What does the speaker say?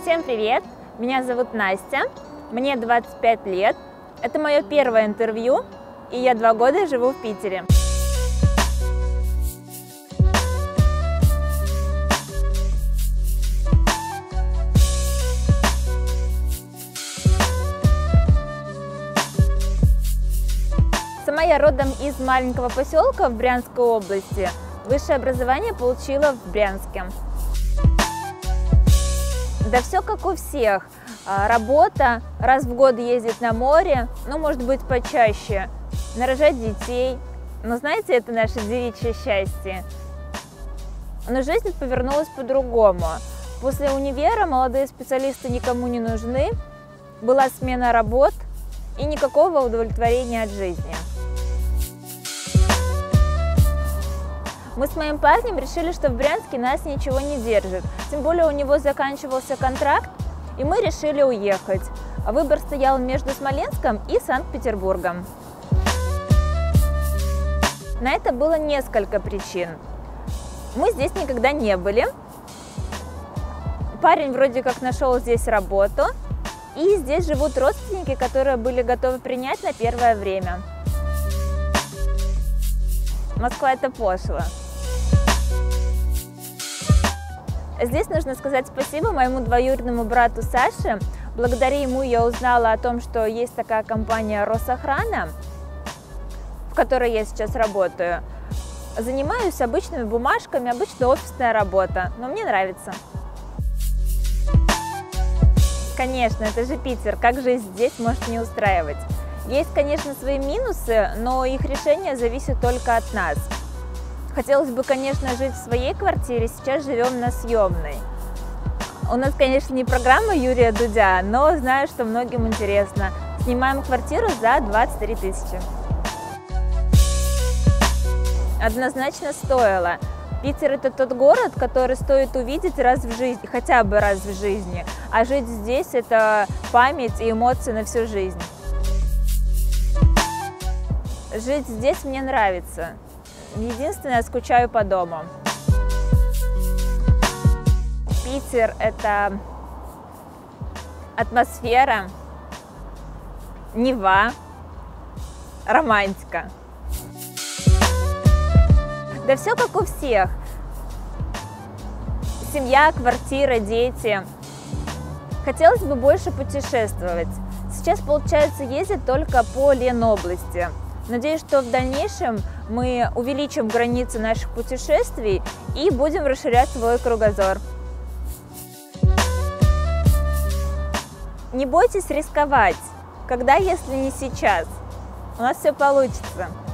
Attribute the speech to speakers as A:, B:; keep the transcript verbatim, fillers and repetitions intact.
A: Всем привет! Меня зовут Настя, мне двадцать пять лет. Это мое первое интервью, и я два года живу в Питере. Сама я родом из маленького поселка в Брянской области. Высшее образование получила в Брянске. Да все как у всех. Работа, раз в год ездить на море, ну, может быть, почаще, нарожать детей. Но знаете, это наше девичье счастье. Но жизнь повернулась по-другому. После универа молодые специалисты никому не нужны, была смена работ и никакого удовлетворения от жизни. Мы с моим парнем решили, что в Брянске нас ничего не держит. Тем более у него заканчивался контракт, и мы решили уехать. Выбор стоял между Смоленском и Санкт-Петербургом. На это было несколько причин. Мы здесь никогда не были. Парень вроде как нашел здесь работу. И здесь живут родственники, которые были готовы принять на первое время. Москва – это пошло. Здесь нужно сказать спасибо моему двоюродному брату Саше. Благодаря ему я узнала о том, что есть такая компания Росохрана, в которой я сейчас работаю. Занимаюсь обычными бумажками, обычная офисная работа, но мне нравится. Конечно, это же Питер, как же здесь может не устраивать? Есть, конечно, свои минусы, но их решение зависит только от нас. Хотелось бы, конечно, жить в своей квартире, сейчас живем на съемной. У нас, конечно, не программа Юрия Дудя, но знаю, что многим интересно. Снимаем квартиру за двадцать три тысячи. Однозначно стоило. Питер – это тот город, который стоит увидеть раз в жизни, хотя бы раз в жизни. А жить здесь – это память и эмоции на всю жизнь. Жить здесь мне нравится. Единственное, скучаю по дому. Питер – это атмосфера, Нева, романтика. Да все как у всех. Семья, квартира, дети. Хотелось бы больше путешествовать. Сейчас, получается, ездить только по Ленобласти. Надеюсь, что в дальнейшем мы увеличим границы наших путешествий и будем расширять свой кругозор. Не бойтесь рисковать. Когда, если не сейчас? У нас все получится.